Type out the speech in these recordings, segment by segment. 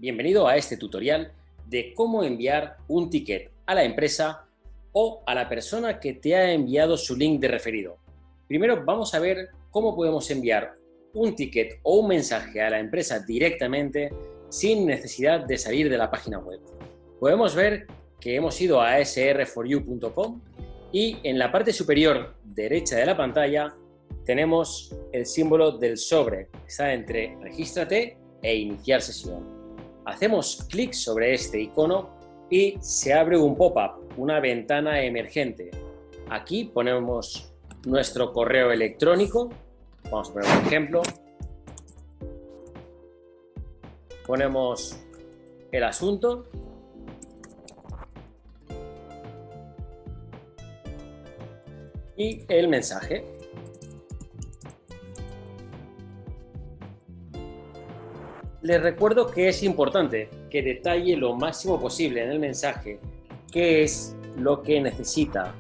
Bienvenido a este tutorial de cómo enviar un ticket a la empresa o a la persona que te ha enviado su link de referido. Primero vamos a ver cómo podemos enviar un ticket o un mensaje a la empresa directamente sin necesidad de salir de la página web. Podemos ver que hemos ido a sr4u.com y en la parte superior derecha de la pantalla tenemos el símbolo del sobre. Está entre Regístrate e Iniciar sesión. Hacemos clic sobre este icono y se abre un pop-up, una ventana emergente. Aquí ponemos nuestro correo electrónico. Vamos a poner un ejemplo. Ponemos el asunto. Y el mensaje. Les recuerdo que es importante que detalle lo máximo posible en el mensaje qué es lo que necesita.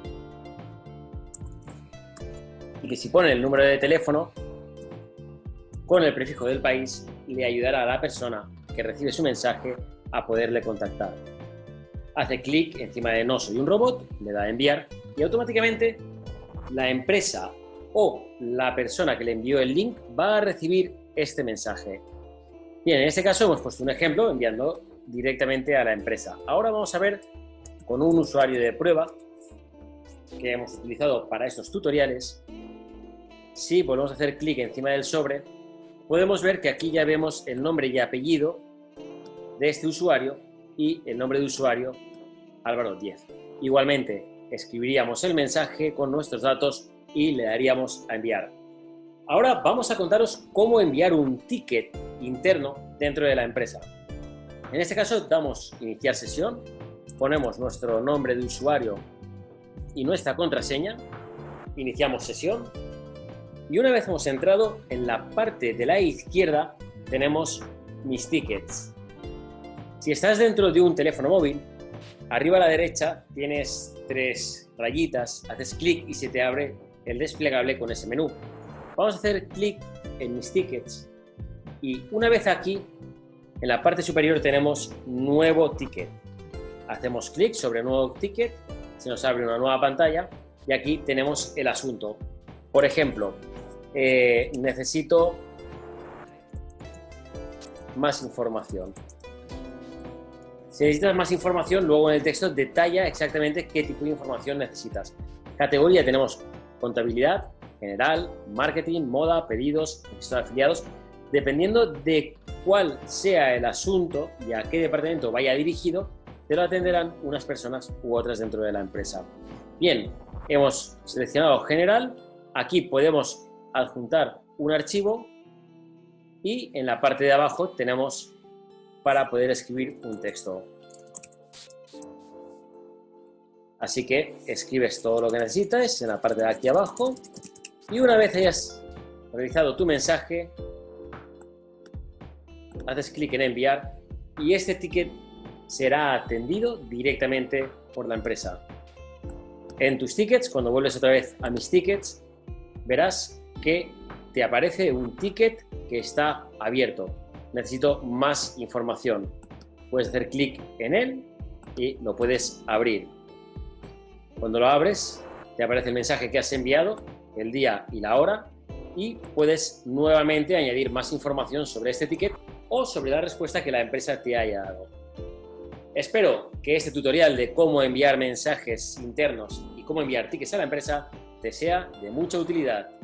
Y que si pone el número de teléfono con el prefijo del país, le ayudará a la persona que recibe su mensaje a poderle contactar. Hace clic encima de No soy un robot, le da a enviar y automáticamente la empresa o la persona que le envió el link va a recibir este mensaje. Bien, en este caso hemos puesto un ejemplo enviando directamente a la empresa. Ahora vamos a ver con un usuario de prueba que hemos utilizado para estos tutoriales. Si volvemos a hacer clic encima del sobre, podemos ver que aquí ya vemos el nombre y apellido de este usuario y el nombre de usuario Álvaro 10. Igualmente, escribiríamos el mensaje con nuestros datos y le daríamos a enviar. Ahora vamos a contaros cómo enviar un ticket interno dentro de la empresa. En este caso damos Iniciar sesión, ponemos nuestro nombre de usuario y nuestra contraseña, iniciamos sesión y una vez hemos entrado, en la parte de la izquierda tenemos Mis tickets. Si estás dentro de un teléfono móvil, arriba a la derecha tienes 3 rayitas, haces clic y se te abre el desplegable con ese menú. Vamos a hacer clic en Mis tickets y una vez aquí, en la parte superior tenemos Nuevo ticket. Hacemos clic sobre Nuevo ticket, se nos abre una nueva pantalla y aquí tenemos el asunto. Por ejemplo, necesito más información. Si necesitas más información, luego en el texto detalla exactamente qué tipo de información necesitas. Categoría tenemos contabilidad, general, marketing, moda, pedidos, registro de afiliados. Dependiendo de cuál sea el asunto y a qué departamento vaya dirigido, te lo atenderán unas personas u otras dentro de la empresa. Bien, hemos seleccionado general. Aquí podemos adjuntar un archivo y en la parte de abajo tenemos para poder escribir un texto. Así que escribes todo lo que necesitas en la parte de aquí abajo y una vez hayas realizado tu mensaje, haces clic en enviar y este ticket será atendido directamente por la empresa. En tus tickets, cuando vuelves otra vez a Mis tickets, verás que te aparece un ticket que está abierto. Necesito más información. Puedes hacer clic en él y lo puedes abrir. Cuando lo abres, te aparece el mensaje que has enviado, el día y la hora, y puedes nuevamente añadir más información sobre este ticket o sobre la respuesta que la empresa te haya dado. Espero que este tutorial de cómo enviar mensajes internos y cómo enviar tickets a la empresa te sea de mucha utilidad.